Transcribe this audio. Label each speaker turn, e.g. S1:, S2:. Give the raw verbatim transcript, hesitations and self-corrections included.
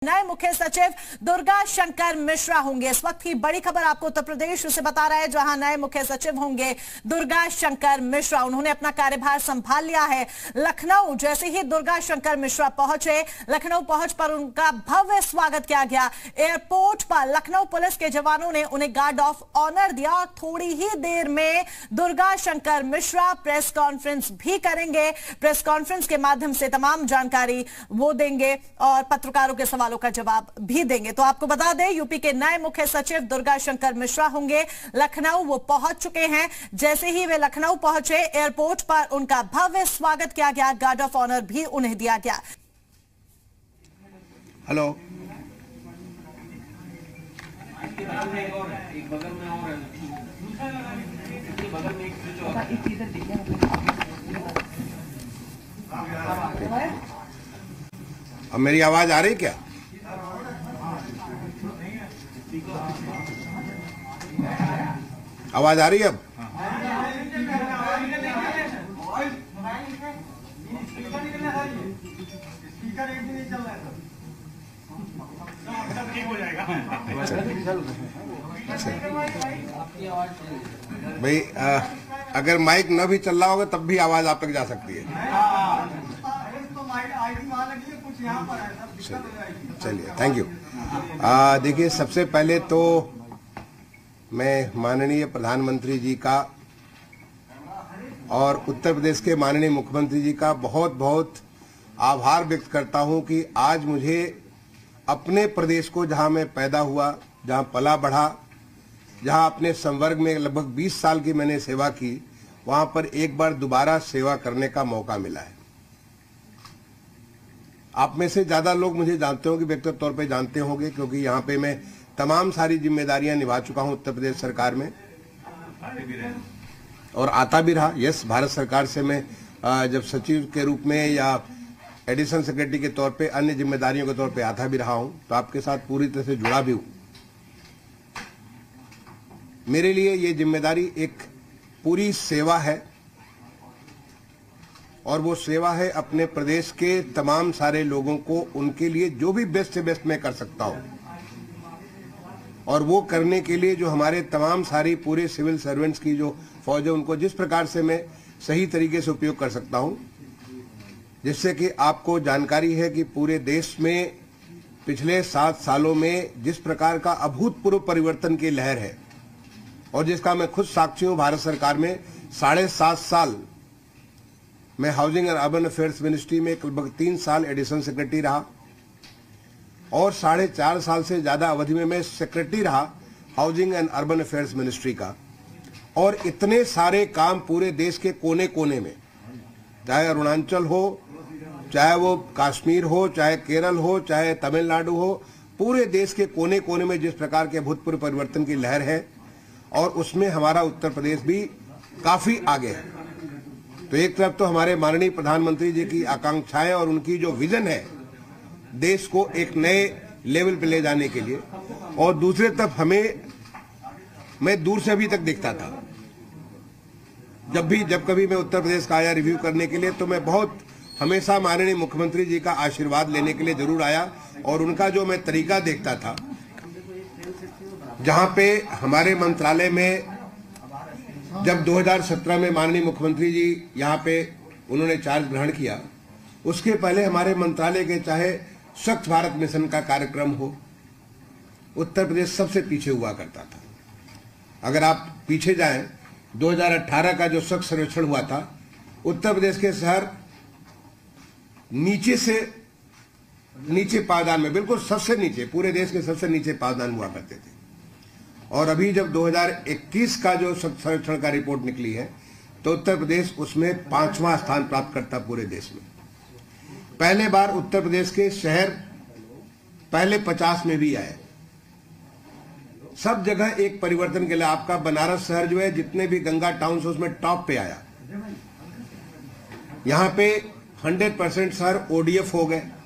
S1: नए मुख्य सचिव दुर्गा शंकर मिश्रा होंगे। इस वक्त की बड़ी खबर आपको उत्तर प्रदेश से बता रहा है, जहां नए मुख्य सचिव होंगे दुर्गा शंकर मिश्रा। उन्होंने अपना कार्यभार संभाल लिया है। लखनऊ जैसे ही दुर्गा शंकर मिश्रा पहुंचे, लखनऊ पहुंच पर उनका भव्य स्वागत किया गया। एयरपोर्ट पर लखनऊ पुलिस के जवानों ने उन्हें गार्ड ऑफ ऑनर दिया और थोड़ी ही देर में दुर्गा शंकर मिश्रा प्रेस कॉन्फ्रेंस भी करेंगे। प्रेस कॉन्फ्रेंस के माध्यम से तमाम जानकारी वो देंगे और पत्रकारों के सवालों का जवाब भी देंगे। तो आपको बता दें, यूपी के नए मुख्य सचिव दुर्गा शंकर मिश्रा होंगे। लखनऊ वो पहुंच चुके हैं। जैसे ही वे लखनऊ पहुंचे, एयरपोर्ट पर उनका भव्य स्वागत किया गया, गार्ड ऑफ ऑनर भी उन्हें दिया गया।
S2: हेलो, अब मेरी आवाज आ रही क्या? आवाज आ रही है अब? भाई, अगर माइक न भी चल रहा होगा तब भी आवाज आप तक जा सकती है। चलिए, थैंक यू। देखिए, सबसे पहले तो मैं माननीय प्रधानमंत्री जी का और उत्तर प्रदेश के माननीय मुख्यमंत्री जी का बहुत बहुत आभार व्यक्त करता हूं कि आज मुझे अपने प्रदेश को, जहां मैं पैदा हुआ, जहां पला बढ़ा, जहां अपने संवर्ग में लगभग बीस साल की मैंने सेवा की, वहां पर एक बार दोबारा सेवा करने का मौका मिला है। आप में से ज्यादा लोग मुझे जानते होंगे, व्यक्तिगत तौर पे जानते होंगे, क्योंकि यहाँ पे मैं तमाम सारी जिम्मेदारियां निभा चुका हूं उत्तर प्रदेश सरकार में और आता भी रहा। यस, भारत सरकार से मैं जब सचिव के रूप में या एडिशनल सेक्रेटरी के तौर पे अन्य जिम्मेदारियों के तौर पे आता भी रहा हूं, तो आपके साथ पूरी तरह से जुड़ा भी हूं। मेरे लिए ये जिम्मेदारी एक पूरी सेवा है और वो सेवा है अपने प्रदेश के तमाम सारे लोगों को, उनके लिए जो भी बेस्ट से बेस्ट मैं कर सकता हूं और वो करने के लिए जो हमारे तमाम सारी पूरे सिविल सर्वेंट्स की जो फौज है, उनको जिस प्रकार से मैं सही तरीके से उपयोग कर सकता हूं, जिससे कि आपको जानकारी है कि पूरे देश में पिछले सात सालों में जिस प्रकार का अभूतपूर्व परिवर्तन की लहर है और जिसका मैं खुद साक्षी हूं। भारत सरकार में साढ़े सात साल मैं housing and urban affairs ministry में लगभग तीन साल एडिशनल सेक्रेटरी रहा और साढ़े चार साल से ज्यादा अवधि में मैं सेक्रेटरी रहा housing and urban affairs ministry का। और इतने सारे काम पूरे देश के कोने कोने में, चाहे अरुणाचल हो, चाहे वो कश्मीर हो, चाहे केरल हो, चाहे तमिलनाडु हो, पूरे देश के कोने कोने में जिस प्रकार के भूतपूर्व परिवर्तन की लहर है और उसमें हमारा उत्तर प्रदेश भी काफी आगे है। तो एक तरफ तो हमारे माननीय प्रधानमंत्री जी की आकांक्षाएं और उनकी जो विजन है देश को एक नए लेवल पे ले जाने के लिए, और दूसरे तरफ हमें, मैं दूर से अभी तक देखता था, जब भी जब कभी मैं उत्तर प्रदेश का आया रिव्यू करने के लिए, तो मैं बहुत हमेशा माननीय मुख्यमंत्री जी का आशीर्वाद लेने के लिए जरूर आया और उनका जो मैं तरीका देखता था, जहां पे हमारे मंत्रालय में जब दो हज़ार सत्रह में माननीय मुख्यमंत्री जी यहाँ पे उन्होंने चार्ज ग्रहण किया, उसके पहले हमारे मंत्रालय के चाहे स्वच्छ भारत मिशन का कार्यक्रम हो, उत्तर प्रदेश सबसे पीछे हुआ करता था। अगर आप पीछे जाएं, दो हज़ार अठारह का जो स्वच्छ सर्वेक्षण हुआ था, उत्तर प्रदेश के शहर नीचे से नीचे पायदान में, बिल्कुल सबसे नीचे, पूरे देश के सबसे नीचे पायदान हुआ करते थे। और अभी जब दो हज़ार इक्कीस का जो सर्वेक्षण का रिपोर्ट निकली है, तो उत्तर प्रदेश उसमें पांचवां स्थान प्राप्त करता पूरे देश में। पहले बार उत्तर प्रदेश के शहर पहले पचास में भी आए। सब जगह एक परिवर्तन के लिए आपका बनारस शहर जो है, जितने भी गंगा टाउन्स उसमें टॉप पे आया। यहां पे हंड्रेड परसेंट शहर ओडीएफ हो गए।